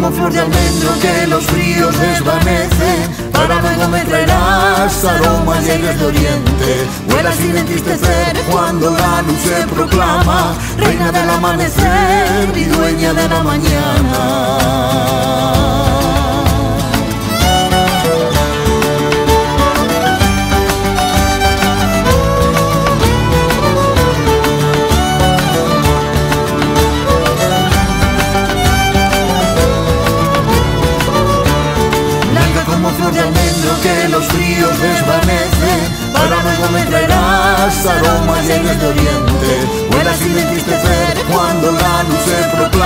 como flor de almendro que los fríos desvanecen, para luego me traerás aromas y aires de oriente. Vuela sin entristecer cuando la luz se proclama, reina del amanecer y dueña de la mañana. Flor de almendro que los fríos desvanecen, para luego me traerás aromas y aires de oriente. Vuela sin entristecer cuando la luz se proclama,